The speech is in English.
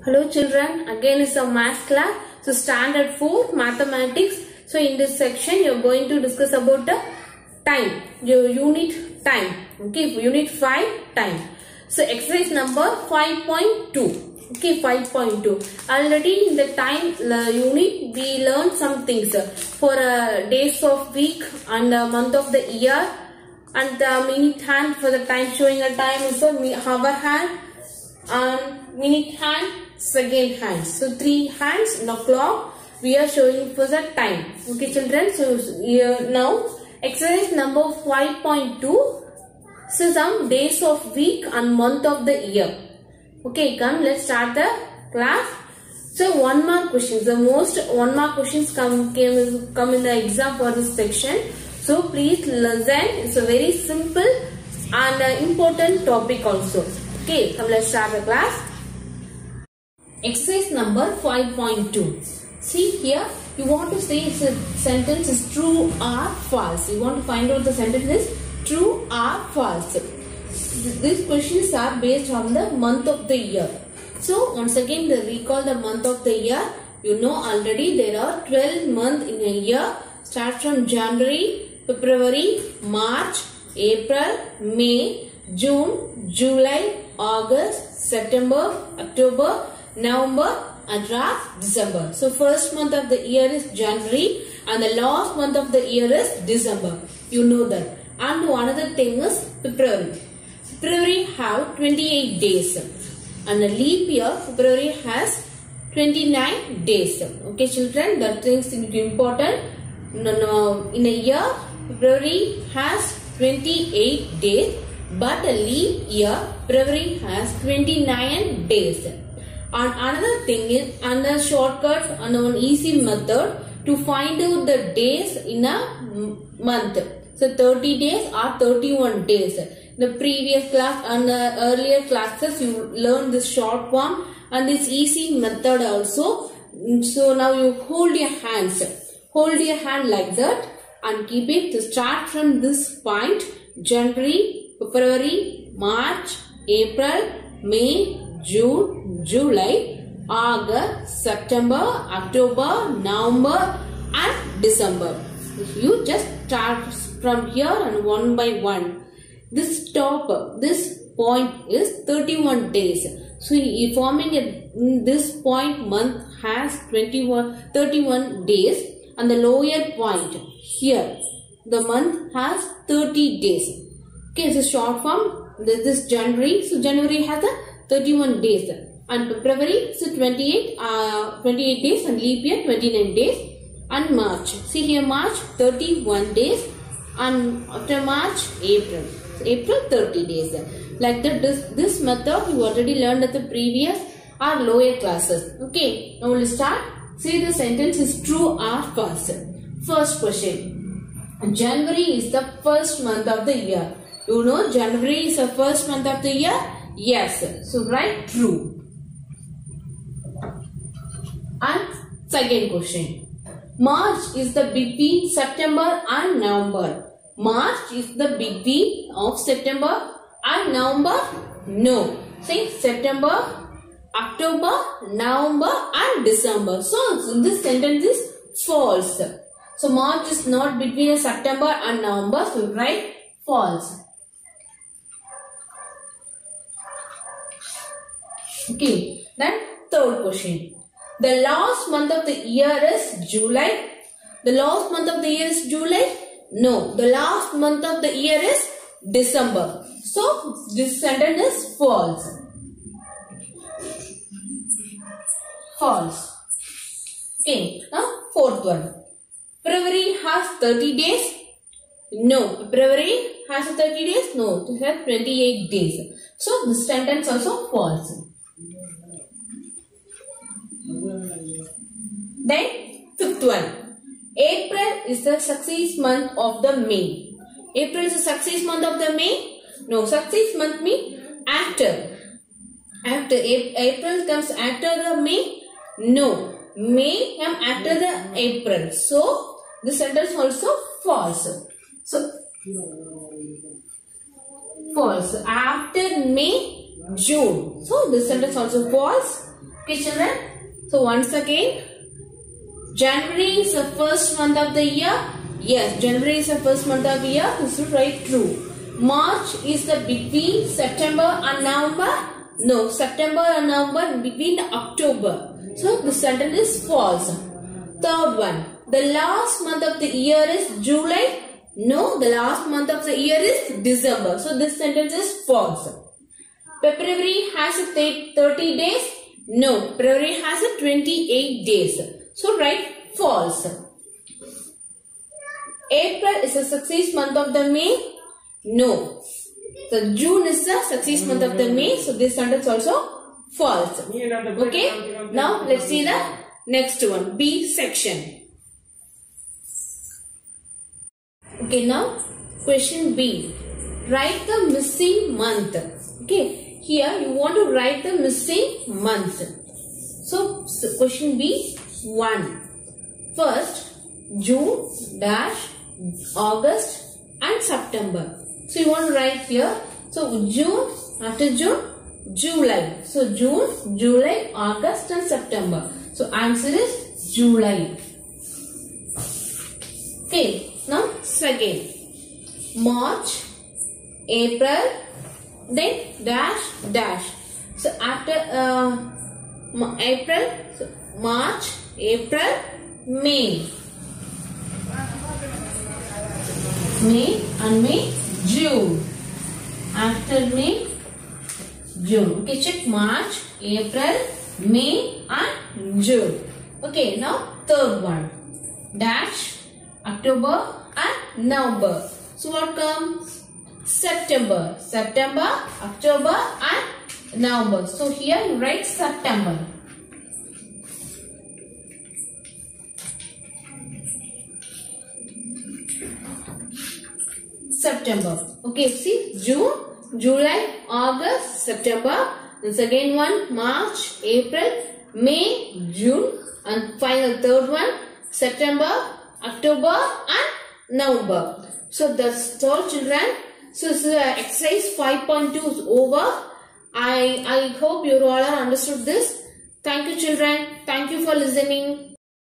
Hello children, again is a math class. So standard 4 mathematics. So in this section you are going to discuss about the time. Your unit time. Okay, unit 5 time. So exercise number 5.2. Okay, 5.2. Already in the time unit we learned some things for days of week and month of the year, and the minute hand for the time, showing a time is a hour hand and minute hand, second hand. So 3 hands in a clock we are showing for the time. Okay children, so now exercise number 5.2. So some days of week and month of the year. Okay, come let's start the class. So 1 mark questions, the most 1 mark questions come in the exam for this section. So please listen, it's a very simple and important topic also. Okay, come let's start the class. Exercise number 5.2. See here, you want to say if a sentence is true or false. You want to find out the sentence is true or false. These questions are based on the month of the year. So once again, recall the month of the year. You know already there are 12 months in a year. Start from January, February, March, April, May, June, July, August, September, October, November and last December. So first month of the year is January and the last month of the year is December. You know that. And another thing is February. February have 28 days and the leap year February has 29 days. Okay children, that things is important. In a year February has 28 days, but a leap year February has 29 days. And another thing is another shortcut and one easy method to find out the days in a month. So 30 days or 31 days. The previous class and the earlier classes you learned this short form and this easy method also. So now you hold your hands. Hold your hand like that and keep it to start from this point. January, February, March, April, May, June, July, August, September, October, November and December. You just start from here and one by one. This point is 31 days. So forming this point month has 31 days and the lower point here the month has 30 days. Okay, so short form this January. So January has a 31 days and February so 28 days and leap year 29 days. And March, see here March 31 days and after March April 30 days. Like that this method you already learned at the previous or lower classes. Okay, now we'll start. See the sentence is true or false. First question, January is the first month of the year. You know January is the first month of the year? Yes, so write true. And second question, March is the between September and November. March is the between of September and November? No. Say September, October, November and December. So this sentence is false. So March is not between September and November. So write false. Okay. Then third question. The last month of the year is July. The last month of the year is July? No. The last month of the year is December. So this sentence is false. False. Okay. Now fourth one. February has 30 days. No. February has 30 days. No. It has 28 days. So this sentence also false. Then fifth one. April is the success month of the May. April is the success month of the May? No, success month means after. April comes after the May? No, May comes after the April. So this sentence also false. So false. After May, June. So this sentence also false. Okay, children. So once again, January is the first month of the year. Yes, January is the first month of the year. This should write true. March is the between September and November. No, September and November between October. So this sentence is false. Third one. The last month of the year is July. No, the last month of the year is December. So this sentence is false. February has 30 days. No, February has 28 days. So write false. April is the successive month of the May. No. So June is the successive month of the May. So this sentence also false. Okay. Now let's see the next one. B section. Okay, now question B. Write the missing month. Okay, here you want to write the missing month. So question B 1. First, June dash August and September. So you want to write here. So June, after June, July. So June, July, August and September. So answer is July. Okay. Now second, March, April, then dash dash. So after April, so March, April, May. May and May, June. After May, June. Okay, check March, April, May and June. Okay, now third one, dash, October and November. So what comes? September. September, October and November. So here you write September. September. Okay, see June, July, August, September. The second one March, April, May, June, and final third one September, October and November. So that's all, children. So this is exercise 5.2 is over. I hope you all understood this. Thank you, children. Thank you for listening.